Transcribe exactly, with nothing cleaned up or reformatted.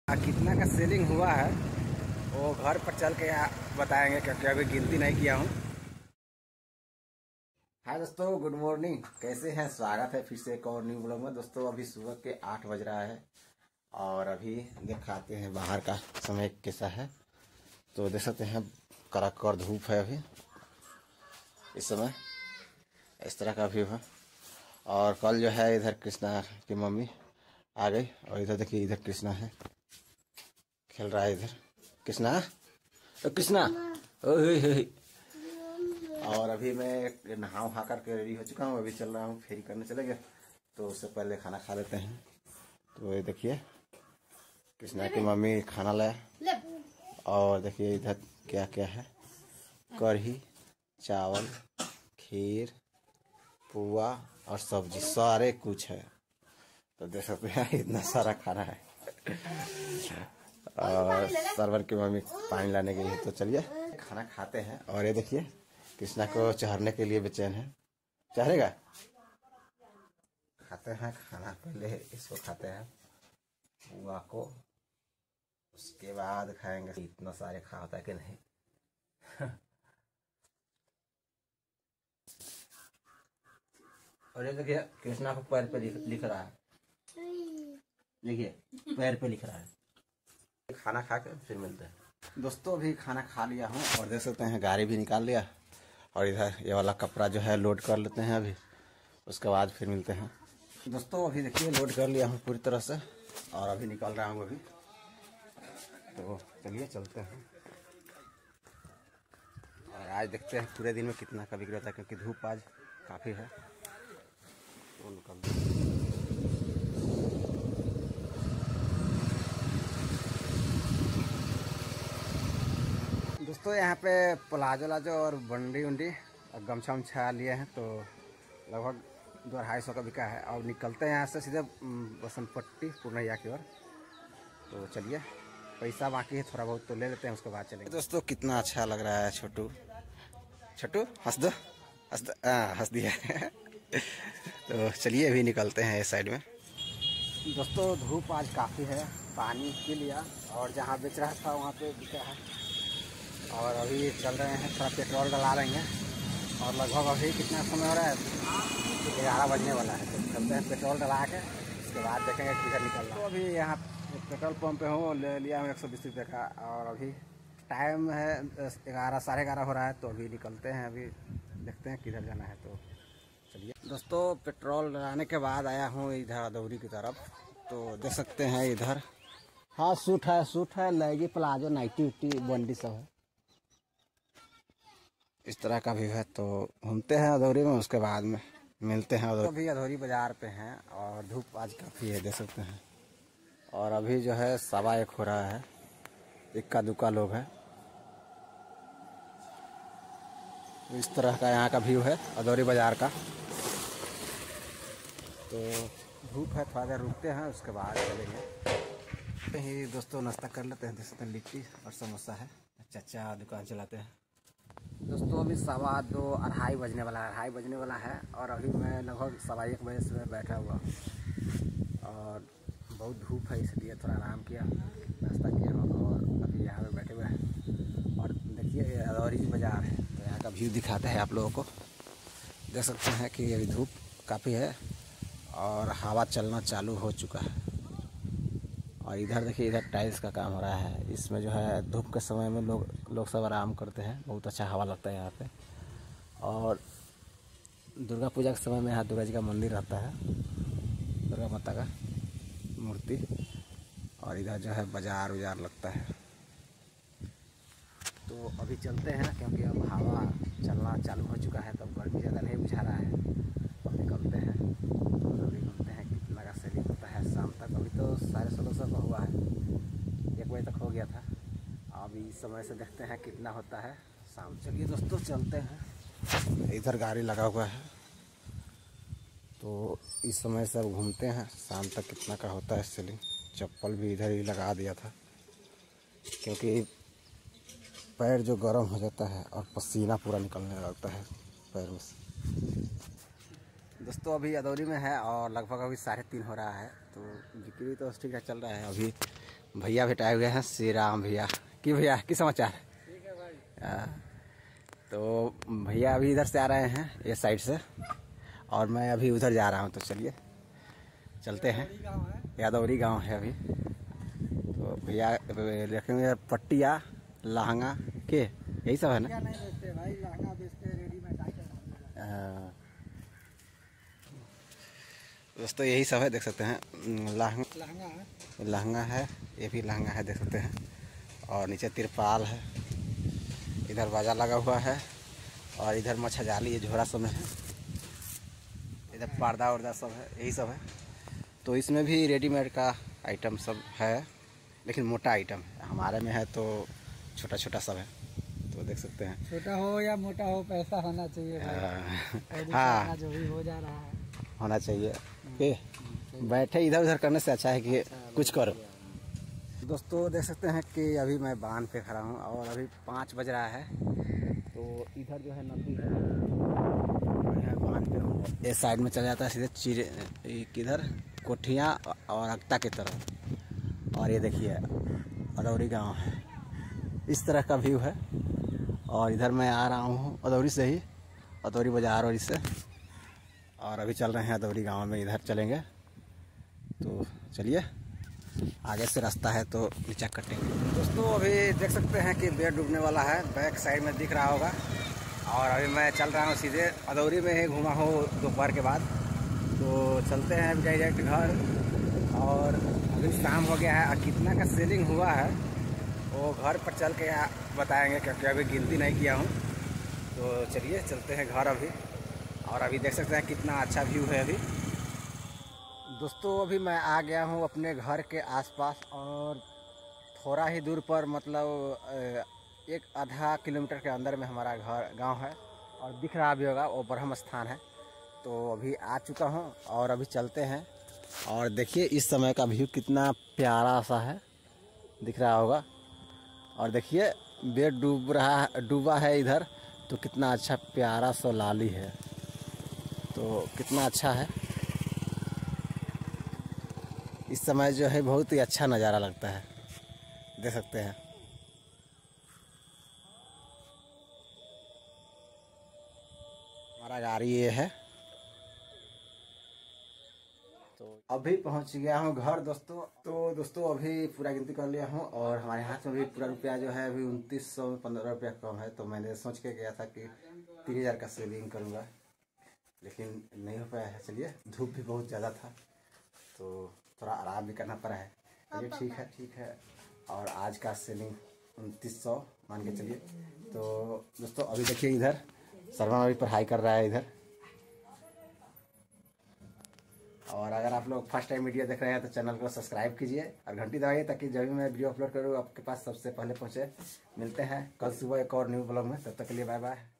कितना का सेलिंग हुआ है वो घर पर चल के बताएंगे, क्योंकि अभी गिनती नहीं किया हूँ। हाय दोस्तों, गुड मॉर्निंग। कैसे हैं? स्वागत है फिर से एक और न्यू ब्लॉग में। दोस्तों अभी सुबह के आठ बज रहा है और अभी दिखाते हैं बाहर का समय कैसा है। तो देख सकते हैं कड़ाकर धूप है अभी इस समय, इस तरह का व्यू है। और कल जो है इधर कृष्णा की मम्मी आ गई और इधर देखिए, इधर कृष्णा है, खेल रहा है इधर। कृष्णा कृष्णा ओए। और अभी मैं नहा वहा करके रेडी हो चुका हूँ, अभी चल रहा हूँ फेरी करने चलेंगे। तो उससे पहले खाना खा लेते हैं। तो ये देखिए कृष्णा की मम्मी खाना लाया और देखिए इधर क्या क्या है, कढ़ी, चावल, खीर, पुआ और सब्जी, सारे कुछ है। तो देख सकते हैं इतना सारा खाना है। और सरवर की मम्मी पानी लाने गई है। तो चलिए खाना खाते हैं। और ये देखिए कृष्णा को चढ़ने के लिए बेचैन है, चढ़ेगा। खाते हैं खाना, पहले इसको खाते हैं पुआ को, उसके बाद खाएंगे। इतना सारे खा होता है कि नहीं। और ये देखिए कृष्णा को पैर पे लिख रहा है, देखिए पैर पे लिख रहा है। खाना खा के फिर मिलते हैं। दोस्तों अभी खाना खा लिया हूँ और देख सकते हैं गाड़ी भी निकाल लिया। और इधर ये वाला कपड़ा जो है लोड कर लेते हैं अभी, उसके बाद फिर मिलते हैं। दोस्तों अभी देखिए लोड कर लिया हूँ पूरी तरह से और अभी निकल रहा हूँ अभी। तो चलिए चलते हैं। और आज देखते हैं पूरे दिन में कितना का बिक रहता है, क्योंकि धूप आज काफ़ी है। तो निकल दोस्तों यहाँ पे प्लाजो लाजो और बंडी उंडी और गमछा उमछा लिए हैं। तो लगभग दो अढ़ाई सौ का बिका है। और निकलते हैं यहाँ से सीधे बसंत पट्टी पूर्णिया की ओर। तो चलिए, पैसा बाकी है थोड़ा बहुत तो ले लेते हैं, उसके बाद चलेंगे। दोस्तों कितना अच्छा लग रहा है। छोटू छोटू हंस दो, हंस दो, हाँ हंस दिया। तो चलिए अभी निकलते हैं इस साइड में। दोस्तों धूप आज काफ़ी है, पानी पी लिया और जहाँ बेच रहा था वहाँ पे बिका है। और अभी चल रहे हैं, थोड़ा पेट्रोल डला रहे हैं। और लगभग अभी कितना समय हो रहा है, ग्यारह बजने वाला है। तो चलते हैं पेट्रोल डला के, उसके बाद देखेंगे किधर निकल रहा है। तो अभी यहाँ पेट्रोल पंप पे हूँ, ले लिया हूँ एक सौ बीस रुपये का। और अभी टाइम है ग्यारह साढ़े ग्यारह हो रहा है। तो अभी निकलते हैं, अभी देखते हैं किधर जाना है। तो चलिए दोस्तों, पेट्रोल डलाने के बाद आया हूँ इधर अदौरी की तरफ। तो देख सकते हैं इधर, हाँ सूट है, सूट है, लेगी, प्लाजो, नाइटी उटी, बंडी सब है, इस तरह का भी है। तो घूमते हैं अदौरी में, उसके बाद में मिलते हैं। तो अभी अदौरी बाजार पे हैं और धूप आज काफ़ी है, देख सकते हैं। और अभी जो है सवा एक हो रहा है, इक्का दुक्का लोग है। इस तरह का यहाँ का व्यू है अदौरी बाजार का। तो धूप है, थोड़ा देर रुकते हैं, उसके बाद चलेंगे। ही दोस्तों नाश्ता कर लेते हैं। देख सकते हैं लिट्टी और समोसा है, चाचा दुकान चलाते हैं। दोस्तों अभी सवा दो अढ़ाई बजने वाला है, अढ़ाई बजने वाला है। और अभी मैं लगभग सवा एक बजे से बैठा हुआ और बहुत धूप है, इसलिए थोड़ा आराम किया, नाश्ता किया और अभी यहाँ पे बैठे हुए हैं। और देखिए अदौरी बाज़ार है, तो यहाँ का व्यू दिखाते हैं आप लोगों को। देख सकते हैं कि अभी धूप काफ़ी है और हवा चलना चालू हो चुका है। और इधर देखिए, इधर टाइल्स का काम हो रहा है। इसमें जो है धूप के समय में लोग लोग सब आराम करते हैं, बहुत अच्छा हवा लगता है यहाँ पे। और दुर्गा पूजा के समय में यहाँ दुर्गा जी का मंदिर रहता है, दुर्गा माता का मूर्ति। और इधर जो है बाजार उजार लगता है। तो अभी चलते हैं, क्योंकि अब हवा चलना चालू हो चुका है, तो गर्मी ज़्यादा नहीं बुझा रहा है। अब निकलते हैं और अभी घूमते हैं कितना का सेलिंग होता है शाम तक। अभी तो साढ़े सोलह सौ का हुआ है, एक बजे तक हो गया था। अभी इस समय से देखते हैं कितना होता है शाम। चलिए दोस्तों चलते हैं। इधर गाड़ी लगा हुआ है, तो इस समय से अब घूमते हैं शाम तक कितना का होता है सेलिंग। चप्पल भी इधर ही लगा दिया था, क्योंकि पैर जो गर्म हो जाता है और पसीना पूरा निकलने लगता है पैर में से। दोस्तों अभी अदौरी में है और लगभग अभी साढ़े तीन हो रहा है। तो बिक्री तो ठीक ठाक चल रहा है। अभी भैया भेटाए हुए हैं, श्री राम भैया। कि भैया की समाचार? ठीक है भाई। आ, तो भैया अभी इधर से आ रहे हैं ये साइड से, और मैं अभी उधर जा रहा हूँ। तो चलिए चलते हैं। यादौरी गांव है अभी। तो भैया देखेंगे पट्टिया लहंगा के यही सब है ना? नहीं बेचते भाई, लहंगा बेचते हैं, रेडीमेड आइटम। दोस्तों यही सब है, देख सकते हैं। लहंगा लहंगा है, लहंगा है, ये भी लहंगा है, देख सकते हैं। और नीचे तिरपाल है, इधर बाजा लगा हुआ है, और इधर मच्छरजाली ये झोरा सब में है, इधर पर्दा वर्दा सब है, यही सब है। तो इसमें भी रेडीमेड का आइटम सब है, लेकिन मोटा आइटम है। हमारे में है तो छोटा छोटा सब है। तो देख सकते हैं, छोटा हो या मोटा हो पैसा होना चाहिए भाई। हाँ, जो भी हो जा रहा है होना चाहिए। के बैठे इधर उधर करने से अच्छा है कि कुछ करो। दोस्तों देख सकते हैं कि अभी मैं बांध पे खड़ा हूँ और अभी पाँच बज रहा है। तो इधर जो है नदी है, बांध पे हूँ। इस साइड में चला जाता है सीधे चिरे किधर कोठियाँ और अक्ता की तरफ। और ये देखिए अदौरी गांव है, इस तरह का व्यू है। और इधर मैं आ रहा हूँ अदौरी से ही, अदौरी बाजार और इससे। और अभी चल रहे हैं अदौरी गांव में, इधर चलेंगे। तो चलिए, आगे से रास्ता है तो नीचे कटेंगे। दोस्तों अभी देख सकते हैं कि बेड डूबने वाला है, बैक साइड में दिख रहा होगा। और अभी मैं चल रहा हूँ सीधे अदौरी में ही घूमा हूँ दोपहर के बाद। तो चलते हैं अभी डायरेक्ट घर। और अभी शाम हो गया है, और कितना का सेलिंग हुआ है वो घर पर चल के बताएंगे, क्योंकि अभी गिनती नहीं किया हूँ। तो चलिए चलते हैं घर अभी। और अभी देख सकते हैं कितना अच्छा व्यू है अभी। दोस्तों अभी मैं आ गया हूँ अपने घर के आसपास, और थोड़ा ही दूर पर, मतलब एक आधा किलोमीटर के अंदर में हमारा घर गांव है। और दिख रहा भी होगा वो ब्रह्म स्थान है। तो अभी आ चुका हूँ और अभी चलते हैं। और देखिए इस समय का व्यू कितना प्यारा सा है, दिख रहा होगा। और देखिए बेड डूब रहा डूबा है इधर, तो कितना अच्छा प्यारा सा लाली है, तो कितना अच्छा है। इस समय जो है बहुत ही अच्छा नज़ारा लगता है, देख सकते हैं। हमारा गाड़ी ये है। तो अभी पहुंच गया हूं घर दोस्तों। तो दोस्तों अभी पूरा गिनती कर लिया हूं, और हमारे हाथ में भी पूरा रुपया जो है अभी उनतीस सौ पंद्रह रुपया कम है। तो मैंने सोच के गया था कि तीन हज़ार का सेविंग करूंगा, लेकिन नहीं हो पाया है। चलिए, धूप भी बहुत ज़्यादा था तो थोड़ा आराम भी करना पड़ा है। चलिए ठीक है ठीक है। और आज का सेलिंग उनतीस सौ मान के चलिए। तो दोस्तों अभी देखिए इधर सरवन अभी पढ़ाई कर रहा है इधर। और अगर आप लोग फर्स्ट टाइम वीडियो देख रहे हैं तो चैनल को सब्सक्राइब कीजिए और घंटी दबाइए, ताकि जब भी मैं वीडियो अपलोड करूँ आपके पास सबसे पहले पहुँचे। मिलते हैं कल सुबह एक और न्यू ब्लॉग में, तब तक के लिए बाय बाय।